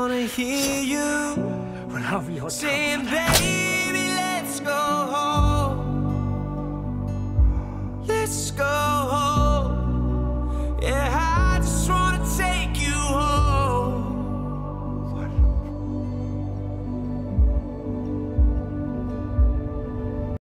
wanna hear you Whenever you're saying, baby, let's go home. Let's go